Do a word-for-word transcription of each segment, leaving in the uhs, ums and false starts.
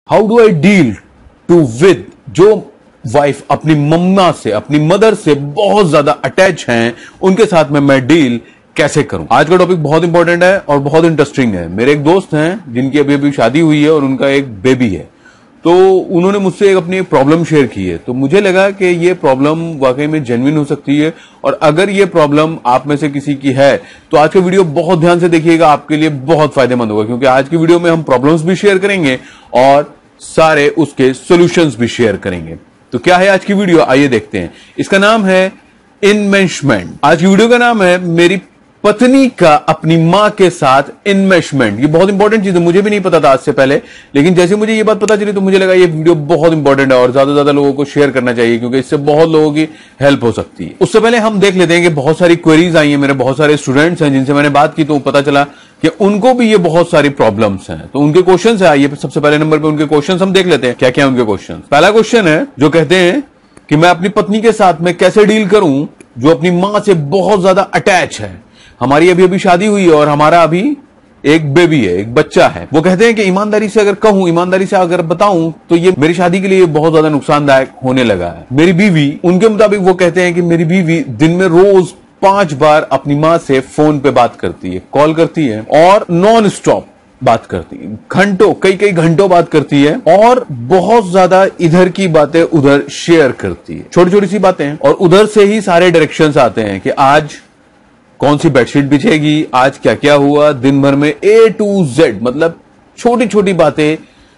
How do I deal to with जो wife अपनी mamma से, अपनी मदर से बहुत ज्यादा अटैच हैं, उनके साथ में मैं डील कैसे करूं। आज का टॉपिक बहुत इंपॉर्टेंट है और बहुत इंटरेस्टिंग है। मेरे एक दोस्त हैं जिनकी अभी अभी शादी हुई है और उनका एक बेबी है, तो उन्होंने मुझसे एक अपनी प्रॉब्लम शेयर की है। तो मुझे लगा कि ये प्रॉब्लम वाकई में जेन्युइन हो सकती है, और अगर ये प्रॉब्लम आप में से किसी की है तो आज का वीडियो बहुत ध्यान से देखिएगा, आपके लिए बहुत फायदेमंद होगा। क्योंकि आज की वीडियो में हम प्रॉब्लम्स भी शेयर करेंगे और सारे उसके सॉल्यूशंस भी शेयर करेंगे। तो क्या है आज की वीडियो, आइए देखते हैं। इसका नाम है इनमेशमेंट। आज की वीडियो का नाम है मेरी पत्नी का अपनी मां के साथ इन्वेस्टमेंट। ये बहुत इंपॉर्टेंट चीज है, मुझे भी नहीं पता था आज से पहले, लेकिन जैसे मुझे ये बात पता चली तो मुझे लगा ये वीडियो बहुत इंपॉर्टेंट है और ज्यादा से ज्यादा लोगों को शेयर करना चाहिए, क्योंकि इससे बहुत लोगों की हेल्प हो सकती है। उससे पहले हम देख लेते हैं कि बहुत सारी क्वेरीज आई है, मेरे बहुत सारे स्टूडेंट्स हैं जिनसे मैंने बात की, तो पता चला कि उनको भी ये बहुत सारी प्रॉब्लम्स हैं। तो उनके क्वेश्चन है, आइए सबसे पहले नंबर पे उनके क्वेश्चन हम देख लेते हैं क्या क्या उनके क्वेश्चन। पहला क्वेश्चन है जो कहते हैं कि मैं अपनी पत्नी के साथ में कैसे डील करूं जो अपनी मां से बहुत ज्यादा अटैच है। हमारी अभी अभी शादी हुई है और हमारा अभी एक बेबी है, एक बच्चा है। वो कहते हैं कि ईमानदारी से अगर कहूं, ईमानदारी से अगर बताऊं तो ये मेरी शादी के लिए बहुत ज्यादा नुकसानदायक होने लगा है। मेरी बीवी, उनके मुताबिक वो कहते हैं कि मेरी बीवी दिन में रोज पांच बार अपनी मां से फोन पे बात करती है, कॉल करती है और नॉन स्टॉप बात करती है, घंटों कई कई घंटों बात करती है और बहुत ज्यादा इधर की बातें उधर शेयर करती है, छोटी छोटी सी बातें, और उधर से ही सारे डायरेक्शंस आते हैं कि आज कौन सी बेडशीट बिछेगी, आज क्या क्या हुआ दिन भर में, ए टू जेड। मतलब छोटी छोटी बातें,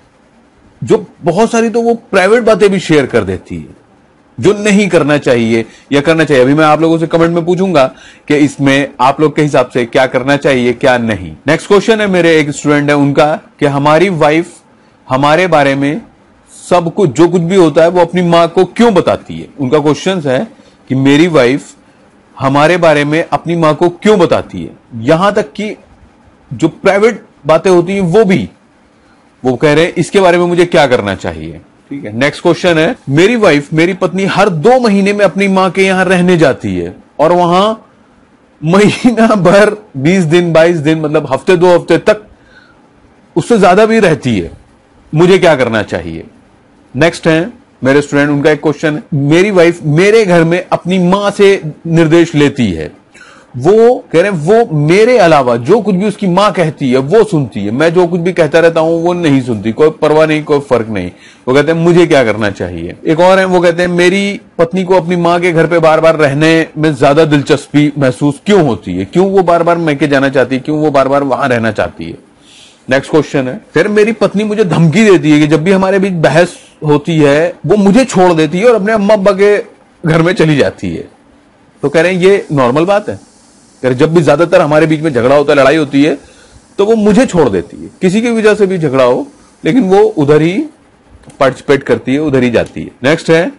जो बहुत सारी तो वो प्राइवेट बातें भी शेयर कर देती है जो नहीं करना चाहिए या करना चाहिए। अभी मैं आप लोगों से कमेंट में पूछूंगा कि इसमें आप लोग के हिसाब से क्या करना चाहिए क्या नहीं। नेक्स्ट क्वेश्चन है मेरे एक स्टूडेंट है उनका कि हमारी वाइफ हमारे बारे में सब कुछ, जो कुछ भी होता है वो अपनी मां को क्यों बताती है। उनका क्वेश्चन है कि मेरी वाइफ हमारे बारे में अपनी मां को क्यों बताती है, यहां तक कि जो प्राइवेट बातें होती हैं वो भी वो कह रहे हैं इसके बारे में मुझे क्या करना चाहिए। ठीक है, नेक्स्ट क्वेश्चन है मेरी वाइफ, मेरी पत्नी हर दो महीने में अपनी मां के यहां रहने जाती है और वहां महीना भर बीस दिन बाईस दिन मतलब हफ्ते दो हफ्ते तक उससे ज्यादा भी रहती है, मुझे क्या करना चाहिए। नेक्स्ट है मेरे स्टूडेंट, उनका एक क्वेश्चन है मेरी वाइफ मेरे घर में अपनी मां से निर्देश लेती है, वो कह रहे हैं वो मेरे अलावा जो कुछ भी उसकी मां कहती है वो सुनती है, मैं जो कुछ भी कहता रहता हूं वो नहीं सुनती, कोई परवाह नहीं, कोई फर्क नहीं। वो कहते हैं मुझे क्या करना चाहिए। एक और है, वो कहते हैं मेरी पत्नी को अपनी मां के घर पे बार बार रहने में ज्यादा दिलचस्पी महसूस क्यों होती है, क्यों वो बार बार मैके जाना चाहती है, क्यों वो बार बार वहां रहना चाहती है। नेक्स्ट क्वेश्चन है फिर मेरी पत्नी मुझे धमकी देती है कि जब भी हमारे बीच बहस होती है वो मुझे छोड़ देती है और अपने अम्मा अब्बा के घर में चली जाती है। तो कह रहे हैं ये नॉर्मल बात है, कह रहे जब भी ज्यादातर हमारे बीच में झगड़ा होता है, लड़ाई होती है, तो वो मुझे छोड़ देती है, किसी की वजह से भी झगड़ा हो लेकिन वो उधर ही पार्टिसिपेट करती है, उधर ही जाती है। नेक्स्ट है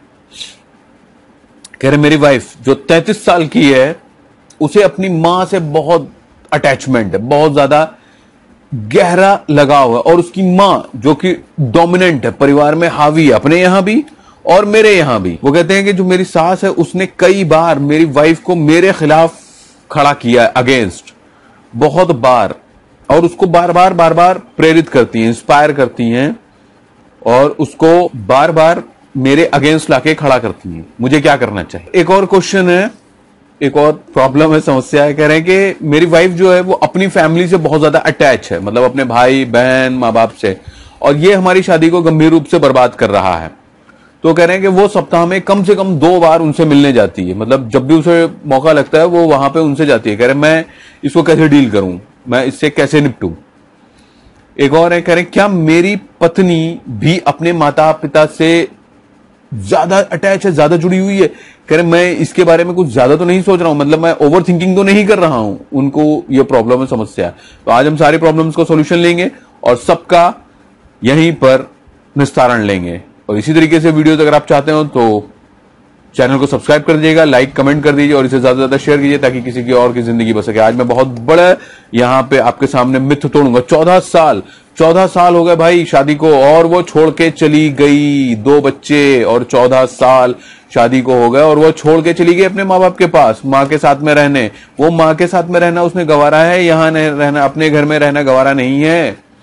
कह रहे मेरी वाइफ जो तैंतीस साल की है उसे अपनी मां से बहुत अटैचमेंट है, बहुत ज्यादा गहरा लगाव है, और उसकी मां जो कि डोमिनेंट है, परिवार में हावी है, अपने यहां भी और मेरे यहां भी। वो कहते हैं कि जो मेरी सास है उसने कई बार मेरी वाइफ को मेरे खिलाफ खड़ा किया अगेंस्ट, बहुत बार, और उसको बार बार बार बार प्रेरित करती हैं, इंस्पायर करती हैं और उसको बार बार मेरे अगेंस्ट लाके खड़ा करती हैं, मुझे क्या करना चाहिए। एक और क्वेश्चन है, एक और प्रॉब्लम है, समस्या है, कह रहे हैं कि मेरी वाइफ जो है वो अपनी फैमिली से बहुत ज्यादा अटैच है, मतलब अपने भाई बहन माँ बाप से, और ये हमारी शादी को गंभीर रूप से बर्बाद कर रहा है। तो कह रहे हैं कि वो सप्ताह में कम से कम दो बार उनसे मिलने जाती है, मतलब जब भी उसे मौका लगता है वो वहां पे उनसे जाती है। कह रहे हैं मैं इसको कैसे डील करूं, मैं इससे कैसे निपटूं। एक और है, कह रहे हैं क्या मेरी पत्नी भी अपने माता पिता से ज्यादा अटैच है, ज्यादा जुड़ी हुई है। कह रहे मैं इसके बारे में कुछ ज्यादा तो नहीं सोच रहा हूं, मतलब मैं ओवर थिंकिंग तो नहीं कर रहा हूं, उनको ये प्रॉब्लम है, समस्या है। तो आज हम सारी प्रॉब्लम्स का सॉल्यूशन लेंगे और सबका यहीं पर निस्तारण लेंगे। और इसी तरीके से वीडियोस अगर आप चाहते हो तो चैनल को सब्सक्राइब कर दीजिएगा, लाइक कमेंट कर दीजिए और इसे ज्यादा से ज्यादा शेयर कीजिए ताकि किसी की और की जिंदगी बच सके। आज मैं बहुत बड़ा यहां पे आपके सामने मिथ तोड़ूंगा। चौदह साल चौदह साल हो गए भाई शादी को और वो छोड़ के चली गई, दो बच्चे और चौदह साल शादी को हो गए और वो छोड़ के चली गई अपने माँ बाप के पास, माँ के साथ में रहने। वो माँ के साथ में रहना उसने गवारा है, यहाँ रहना अपने घर में रहना गवारा नहीं है।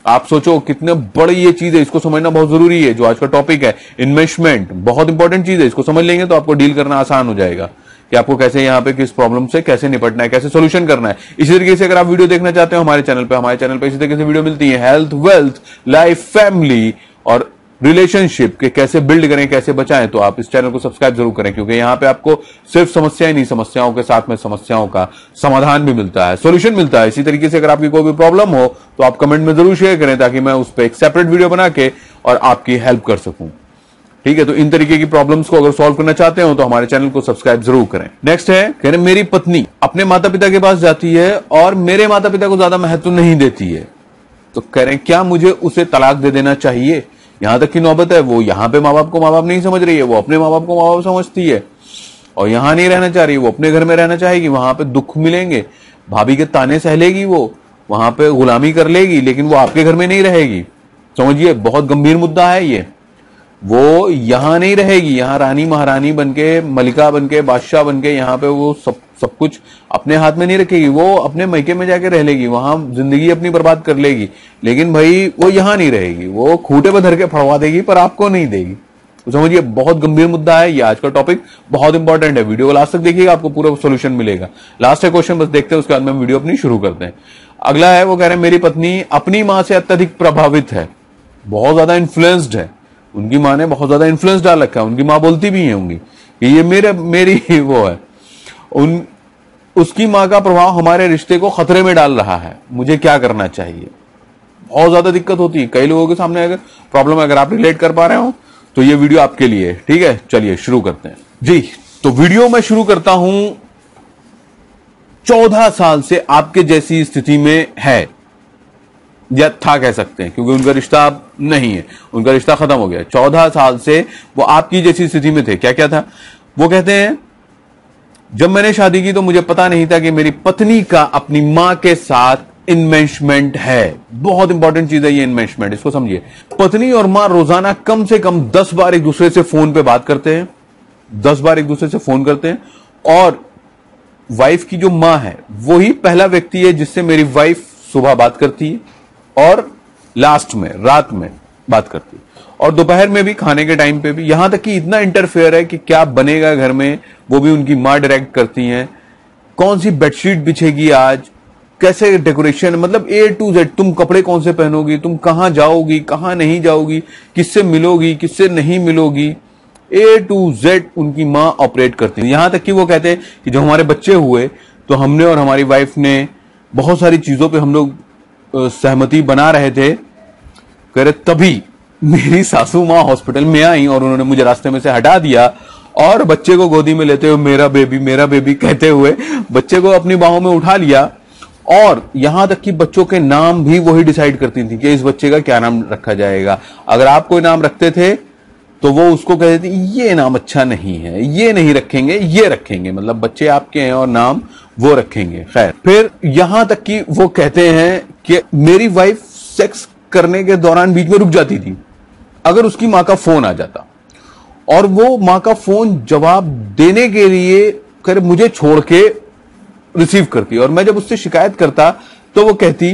आप सोचो कितने बड़ी ये चीज है, इसको समझना बहुत जरूरी है। जो आज का टॉपिक है इन्वेस्टमेंट, बहुत इंपॉर्टेंट चीज है। इसको समझ लेंगे तो आपको डील करना आसान हो जाएगा कि आपको कैसे यहाँ पे किस प्रॉब्लम से कैसे निपटना है, कैसे सोल्यूशन करना है। इसी तरीके से अगर आप वीडियो देखना चाहते हो हमारे चैनल पे, हमारे चैनल पे इसी तरीके से वीडियो मिलती है हेल्थ, वेल्थ, लाइफ, फैमिली और रिलेशनशिप के कैसे बिल्ड करें, कैसे बचाएं, तो आप इस चैनल को सब्सक्राइब जरूर करें, क्योंकि यहाँ पे आपको सिर्फ समस्याएं नहीं, समस्याओं के साथ में समस्याओं का समाधान भी मिलता है, सॉल्यूशन मिलता है। इसी तरीके से अगर आपकी कोई भी प्रॉब्लम हो तो आप कमेंट में जरूर शेयर करें, ताकि मैं उस पर एक सेपरेट वीडियो बना के और आपकी हेल्प कर सकूं। ठीक है, तो इन तरीके की प्रॉब्लम्स को अगर सॉल्व करना चाहते हो तो हमारे चैनल को सब्सक्राइब जरूर करें। नेक्स्ट है, कह रहे मेरी पत्नी अपने माता पिता के पास जाती है और मेरे माता पिता को ज्यादा महत्व नहीं देती है, तो कह रहे हैं क्या मुझे उसे तलाक दे देना चाहिए? यहां तक की नौबत है, वो यहां पे माँ बाप को माँ बाप नहीं समझ रही है, वो अपने माँ बाप को माँ बाप समझती है और यहां नहीं रहना चाह रही, वो अपने घर में रहना चाहेगी। वहां पे दुख मिलेंगे, भाभी के ताने सह लेगी, वो वहां पे गुलामी कर लेगी, लेकिन वो आपके घर में नहीं रहेगी। समझिए, बहुत गंभीर मुद्दा है ये। वो यहां नहीं रहेगी, यहां रानी महारानी बनके, मलिका बनके, बादशाह बनके यहाँ पे वो सब सब कुछ अपने हाथ में नहीं रखेगी। वो अपने मैके में जाके रह लेगी, वहां जिंदगी अपनी बर्बाद कर लेगी, लेकिन भाई वो यहां नहीं रहेगी। वो खूंटे पर धर के फड़वा देगी पर आपको नहीं देगी। तो समझिए, बहुत गंभीर मुद्दा है ये। आज का टॉपिक बहुत इंपॉर्टेंट है, वीडियो को लास्ट तक देखिएगा, आपको पूरा सोल्यूशन मिलेगा। लास्ट है क्वेश्चन, बस देखते हैं, उसके बाद में वीडियो अपनी शुरू करते हैं। अगला है, वो कह रहे हैं मेरी पत्नी अपनी मां से अत्यधिक प्रभावित है, बहुत ज्यादा इन्फ्लुएंस्ड है। उनकी मां ने बहुत ज्यादा इन्फ्लुएंस डाल रखा है, उनकी मां बोलती भी है होंगी कि ये मेरे मेरी वो है, उन उसकी मां का प्रभाव हमारे रिश्ते को खतरे में डाल रहा है, मुझे क्या करना चाहिए? बहुत ज्यादा दिक्कत होती है कई लोगों के सामने। अगर प्रॉब्लम अगर आप रिलेट कर पा रहे हो तो ये वीडियो आपके लिए है। ठीक है, चलिए शुरू करते हैं जी। तो वीडियो मैं शुरू करता हूं, चौदह साल से आपके जैसी स्थिति में है या था कह सकते हैं, क्योंकि उनका रिश्ता अब नहीं है, उनका रिश्ता खत्म हो गया। चौदह साल से वो आपकी जैसी स्थिति में थे। क्या क्या था? वो कहते हैं जब मैंने शादी की तो मुझे पता नहीं था कि मेरी पत्नी का अपनी मां के साथ इन्वेस्टमेंट है। बहुत इंपॉर्टेंट चीज है ये इन्वेस्टमेंट, इसको समझिए। पत्नी और मां रोजाना कम से कम दस बार एक दूसरे से फोन पे बात करते हैं, दस बार एक दूसरे से फोन करते हैं। और वाइफ की जो मां है वही पहला व्यक्ति है जिससे मेरी वाइफ सुबह बात करती है और लास्ट में रात में बात करती है, और दोपहर में भी, खाने के टाइम पे भी। यहां तक कि इतना इंटरफेयर है कि क्या बनेगा घर में वो भी उनकी मां डायरेक्ट करती हैं। कौन सी बेडशीट बिछेगी आज, कैसे डेकोरेशन, मतलब ए टू जेड। तुम कपड़े कौन से पहनोगी, तुम कहां जाओगी, कहां नहीं जाओगी, किससे मिलोगी, किससे नहीं मिलोगी, ए टू जेड उनकी मां ऑपरेट करती है। यहां तक कि वो कहते हैं कि जब हमारे बच्चे हुए तो हमने और हमारी वाइफ ने बहुत सारी चीजों पे हम लोग सहमति बना रहे थे, कह रहे तभी मेरी सासू मां हॉस्पिटल में आई और उन्होंने मुझे रास्ते में से हटा दिया और बच्चे को गोदी में लेते हुए मेरा बेबी मेरा बेबी कहते हुए बच्चे को अपनी बाहों में उठा लिया। और यहां तक कि बच्चों के नाम भी वही डिसाइड करती थी कि इस बच्चे का क्या नाम रखा जाएगा। अगर आप कोई नाम रखते थे तो वो उसको कहते थे ये नाम अच्छा नहीं है, ये नहीं रखेंगे, ये रखेंगे, मतलब बच्चे आपके हैं और नाम वो रखेंगे। खैर, फिर यहां तक कि वो कहते हैं कि मेरी वाइफ सेक्स करने के दौरान बीच में रुक जाती थी अगर उसकी मां का फोन आ जाता, और वो मां का फोन जवाब देने के लिए कर मुझे छोड़ के रिसीव करती, और मैं जब उससे शिकायत करता तो वो कहती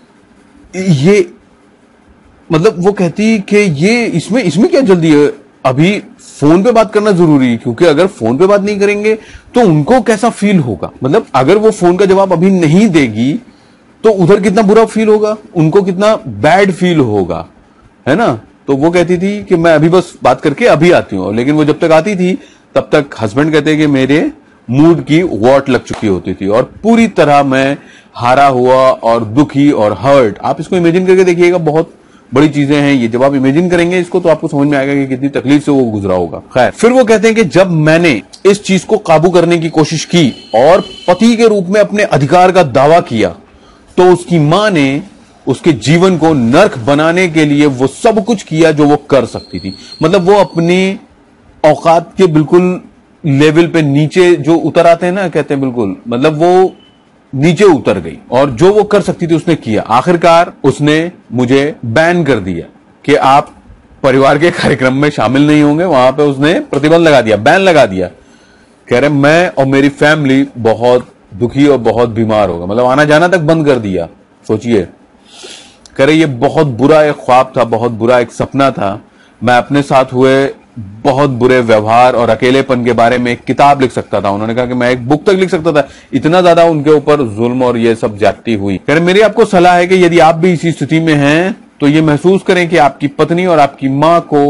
ये मतलब वो कहती कि ये इसमें इसमें क्या जल्दी है, अभी फोन पे बात करना जरूरी है, क्योंकि अगर फोन पे बात नहीं करेंगे तो उनको कैसा फील होगा। मतलब अगर वो फोन का जवाब अभी नहीं देगी तो उधर कितना बुरा फील होगा, उनको कितना बैड फील होगा, है ना। तो वो कहती थी कि मैं अभी बस बात करके अभी आती हूँ, लेकिन वो जब तक आती थी तब तक हस्बैंड कहते कि मेरे मूड की वॉट लग चुकी होती थी और पूरी तरह मैं हारा हुआ और दुखी और हर्ट। आप इसको इमेजिन करके देखिएगा, बहुत बड़ी चीजें हैं ये। जब आप इमेजिन करेंगे इसको तो आपको समझ में आएगा कि कितनी तकलीफ से वो गुजरा होगा। खैर, फिर वो कहते हैं कि जब मैंने इस चीज को काबू करने की कोशिश की और पति के रूप में अपने अधिकार का दावा किया तो उसकी मां ने उसके जीवन को नर्क बनाने के लिए वो सब कुछ किया जो वो कर सकती थी। मतलब वो अपनी औकात के बिल्कुल लेवल पे नीचे जो उतर आते हैं ना, कहते हैं बिल्कुल, मतलब वो नीचे उतर गई और जो वो कर सकती थी उसने किया। आखिरकार उसने मुझे बैन कर दिया कि आप परिवार के कार्यक्रम में शामिल नहीं होंगे, वहां पे उसने प्रतिबंध लगा दिया, बैन लगा दिया। कह रहे मैं और मेरी फैमिली बहुत दुखी और बहुत बीमार होगा, मतलब आना जाना तक बंद कर दिया। सोचिए, कह कह रहे ये बहुत बुरा एक ख्वाब था, बहुत बुरा एक सपना था, मैं अपने साथ हुए बहुत बुरे व्यवहार और अकेलेपन के बारे में एक किताब लिख सकता था। उन्होंने कहा कि मैं एक बुक तक लिख सकता था, इतना ज्यादा उनके ऊपर जुल्म और ये सब ज्यादती हुई। कह रहे मेरी आपको सलाह है कि यदि आप भी इसी स्थिति में हैं तो ये महसूस करें कि आपकी पत्नी और आपकी मां को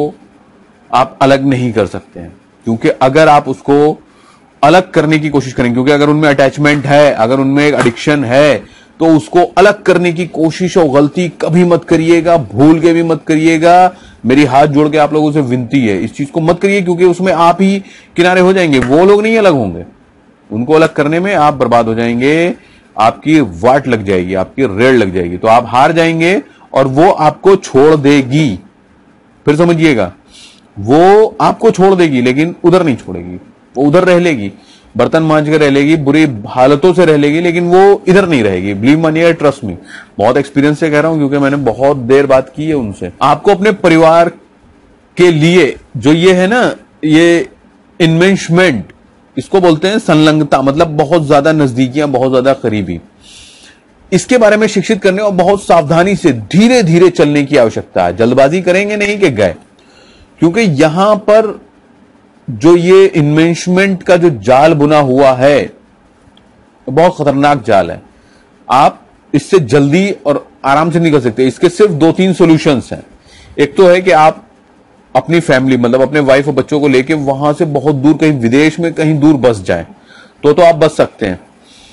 आप अलग नहीं कर सकते हैं, क्योंकि अगर आप उसको अलग करने की कोशिश करें, क्योंकि अगर उनमें अटैचमेंट है, अगर उनमें एक एडिक्शन है, तो उसको अलग करने की कोशिश और गलती कभी मत करिएगा, भूल के भी मत करिएगा। मेरी हाथ जोड़ के आप लोगों से विनती है, इस चीज को मत करिए, क्योंकि उसमें आप ही किनारे हो जाएंगे, वो लोग नहीं अलग होंगे। उनको अलग करने में आप बर्बाद हो जाएंगे, आपकी वाट लग जाएगी, आपकी रेड़ लग जाएगी, तो आप हार जाएंगे और वो आपको छोड़ देगी। फिर समझिएगा, वो आपको छोड़ देगी लेकिन उधर नहीं छोड़ेगी, वो उधर रह लेगी, बर्तन मांझ कर रह लेगी, बुरी हालतों से रह लेगी, लेकिन वो इधर नहीं रहेगी। बिलीव मानिए, ट्रस्ट मी, बहुत एक्सपीरियंस से कह रहा हूं, क्योंकि मैंने बहुत देर बात की है उनसे। आपको अपने परिवार के लिए जो ये है ना, ये इन्वेस्टमेंट, इसको बोलते हैं संलग्नता, मतलब बहुत ज्यादा नजदीकियां, बहुत ज्यादा करीबी, इसके बारे में शिक्षित करने और बहुत सावधानी से धीरे धीरे चलने की आवश्यकता है। जल्दबाजी करेंगे नहीं कि गए, क्योंकि यहां पर जो ये इन्वेस्टमेंट का जो जाल बुना हुआ है, बहुत खतरनाक जाल है। आप इससे जल्दी और आराम से नहीं कर सकते। इसके सिर्फ दो तीन सॉल्यूशंस हैं। एक तो है कि आप अपनी फैमिली, मतलब अपने वाइफ और बच्चों को लेके वहां से बहुत दूर, कहीं विदेश में कहीं दूर बस जाएं, तो तो आप बच सकते हैं।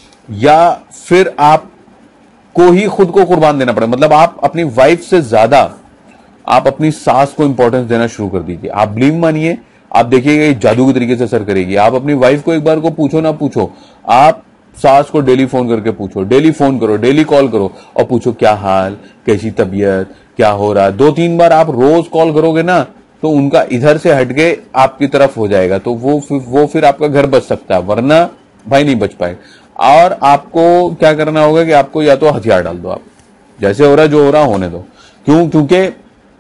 या फिर आप को ही खुद को कुर्बान देना पड़े, मतलब आप अपनी वाइफ से ज्यादा आप अपनी सास को इंपॉर्टेंस देना शुरू कर दीजिए। आप बिलीव मानिए, आप देखिएगा ये जादू के तरीके से असर करेगी। आप अपनी वाइफ को एक बार को पूछो ना पूछो, आप सास को डेली फोन करके पूछो, डेली फोन करो, डेली कॉल करो और पूछो क्या हाल, कैसी तबीयत, क्या हो रहा है। दो तीन बार आप रोज कॉल करोगे ना, तो उनका इधर से हटके आपकी तरफ हो जाएगा, तो वो वो फिर आपका घर बच सकता है, वरना भाई नहीं बच पाएगा। और आपको क्या करना होगा कि आपको या तो हथियार डाल दो, आप जैसे हो रहा जो हो रहा होने दो। क्यों? क्योंकि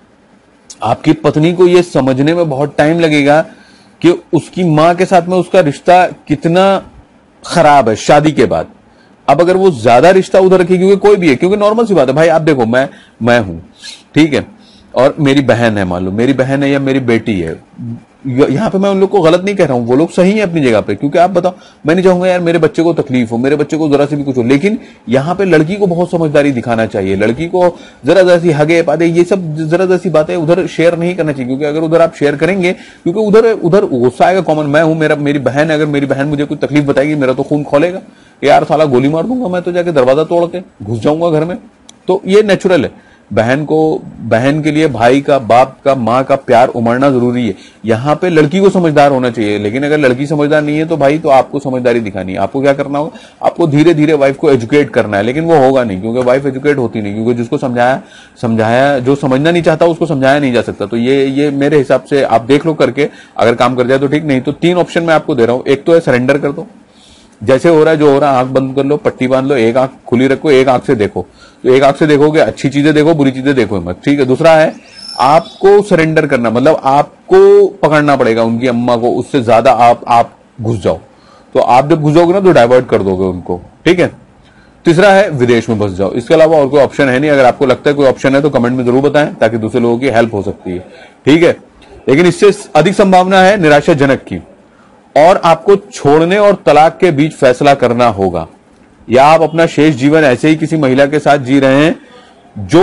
आपकी पत्नी को यह समझने में बहुत टाइम लगेगा कि उसकी मां के साथ में उसका रिश्ता कितना खराब है शादी के बाद। अब अगर वो ज्यादा रिश्ता उधर रखेगी, क्योंकि कोई भी है, क्योंकि नॉर्मल सी बात है भाई, आप देखो, मैं मैं हूं, ठीक है, और मेरी बहन है, मान लो मेरी बहन है या मेरी बेटी है, यहां पे मैं उन लोग को गलत नहीं कह रहा हूं, वो लोग सही हैं अपनी जगह पे। क्योंकि आप बताओ, मैं नहीं चाहूंगा यार मेरे बच्चे को तकलीफ हो, मेरे बच्चे को जरा से भी कुछ हो, लेकिन यहां पे लड़की को बहुत समझदारी दिखाना चाहिए। लड़की को जरा जरा सी हगे पादे, ये सब जरा जरा सी बातें उधर शेयर नहीं करना चाहिए, क्योंकि अगर उधर आप शेयर करेंगे, क्योंकि उधर उधर गुस्सा आएगा कॉमन। मैं हूं, मेरा मेरी बहन है, अगर मेरी बहन मुझे कोई तकलीफ बताएगी, मेरा तो खून खोलेगा, यार साला गोली मार दूंगा मैं तो, जाके दरवाजा तोड़ के घुस जाऊंगा घर में। तो ये नेचुरल है। बहन को, बहन के लिए भाई का, बाप का, माँ का प्यार उमड़ना जरूरी है। यहाँ पे लड़की को समझदार होना चाहिए, लेकिन अगर लड़की समझदार नहीं है तो भाई, तो आपको समझदारी दिखानी है। आपको क्या करना होगा, आपको धीरे धीरे वाइफ को एजुकेट करना है, लेकिन वो होगा नहीं, क्योंकि वाइफ एजुकेट होती नहीं, क्योंकि जिसको समझाया समझाया जो समझना नहीं चाहता उसको समझाया नहीं जा सकता। तो ये ये मेरे हिसाब से आप देख लो करके, अगर काम कर जाए तो ठीक, नहीं तो तीन ऑप्शन मैं आपको दे रहा हूं। एक तो है सरेंडर कर दो, जैसे हो रहा है जो हो रहा है, आंख बंद कर लो, पट्टी बांध लो, एक आंख खुली रखो, एक आंख से देखो। तो एक आंख से देखोगे, अच्छी चीजें देखो, बुरी चीजें देखो मत, ठीक है। दूसरा है आपको सरेंडर करना, मतलब आपको पकड़ना पड़ेगा उनकी अम्मा को, उससे ज्यादा आप आप घुस जाओ। तो आप जब घुस जाओगे ना तो डाइवर्ट कर दोगे उनको, ठीक है। तीसरा है विदेश में बस जाओ। इसके अलावा और कोई ऑप्शन है नहीं। अगर आपको लगता है कोई ऑप्शन है तो कमेंट में जरूर बताएं, ताकि दूसरे लोगों की हेल्प हो सकती है, ठीक है। लेकिन इससे अधिक संभावना है निराशाजनक की, और आपको छोड़ने और तलाक के बीच फैसला करना होगा, या आप अपना शेष जीवन ऐसे ही किसी महिला के साथ जी रहे हैं जो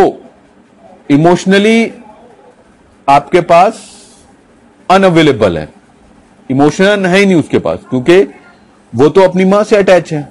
इमोशनली आपके पास अनअवेलेबल है, इमोशनल है ही नहीं उसके पास, क्योंकि वो तो अपनी मां से अटैच है।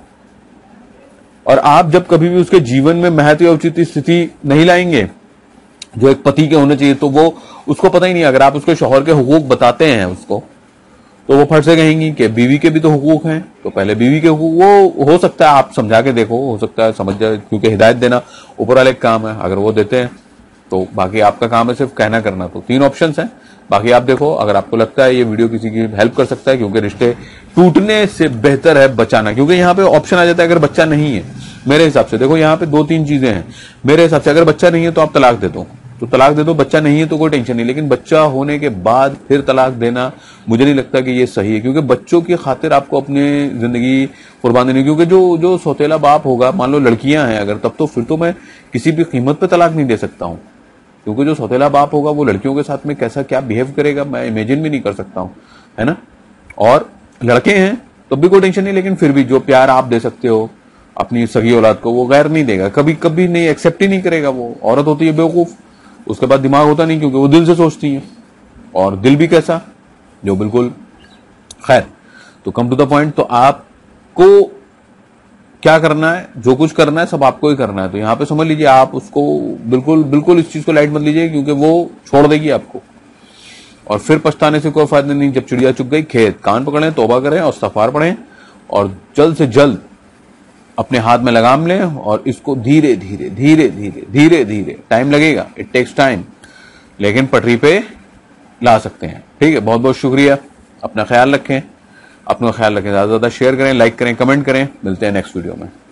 और आप जब कभी भी उसके जीवन में महत्व या उचित स्थिति नहीं लाएंगे जो एक पति के होने चाहिए, तो वो उसको पता ही नहीं। अगर आप उसके शौहर के हुकूक बताते हैं उसको, तो वो फट से कहेंगी कि बीवी के भी तो हुकूक हैं, तो पहले बीवी के हुकूक, वो हो सकता है आप समझा के देखो, हो सकता है समझ जाए, क्योंकि हिदायत देना ऊपर वाले का काम है। अगर वो देते हैं तो बाकी आपका काम है सिर्फ कहना करना। तो तीन ऑप्शंस हैं, बाकी आप देखो। अगर आपको लगता है ये वीडियो किसी की हेल्प कर सकता है, क्योंकि रिश्ते टूटने से बेहतर है बचाना, क्योंकि यहाँ पे ऑप्शन आ जाता है अगर बच्चा नहीं है। मेरे हिसाब से देखो, यहाँ पे दो तीन चीजें हैं मेरे हिसाब से। अगर बच्चा नहीं है तो आप तलाक दे दो, तो तलाक दे दो, बच्चा नहीं है तो कोई टेंशन नहीं, लेकिन बच्चा होने के बाद फिर तलाक देना मुझे नहीं लगता कि ये सही है, क्योंकि बच्चों की खातिर आपको अपनी जिंदगी कुर्बान देनी, क्योंकि जो जो सौतेला बाप होगा, मान लो लड़कियां हैं अगर, तब तो फिर तो मैं किसी भी कीमत पे तलाक नहीं दे सकता हूं, क्योंकि जो सौतेला बाप होगा वो लड़कियों के साथ में कैसा क्या बिहेव करेगा मैं इमेजिन भी नहीं कर सकता हूं, है ना। और लड़के हैं तब भी कोई टेंशन नहीं, लेकिन फिर भी जो प्यार आप दे सकते हो अपनी सगी औलाद को वो गैर नहीं देगा, कभी कभी नहीं एक्सेप्ट ही नहीं करेगा। वो औरत होती है बेवकूफ, उसके बाद दिमाग होता नहीं, क्योंकि वो दिल से सोचती है, और दिल भी कैसा, जो बिल्कुल खैर। तो कम टू द पॉइंट, तो आपको क्या करना है, जो कुछ करना है सब आपको ही करना है। तो यहां पे समझ लीजिए, आप उसको बिल्कुल बिल्कुल इस चीज को लाइट मत लीजिए, क्योंकि वो छोड़ देगी आपको, और फिर पछताने से कोई फायदा नहीं। जब चिड़िया चुग गई खेत, कान पकड़ें, तौबा करें और इस्तगफार पढ़ें, और जल्द से जल्द अपने हाथ में लगाम लें, और इसको धीरे धीरे धीरे धीरे धीरे धीरे, टाइम लगेगा, इट टेक्स टाइम, लेकिन पटरी पे ला सकते हैं। ठीक है, बहुत बहुत शुक्रिया, अपना ख्याल रखें, अपना ख्याल रखें, ज्यादा से ज्यादा शेयर करें, लाइक करें, कमेंट करें। मिलते हैं नेक्स्ट वीडियो में।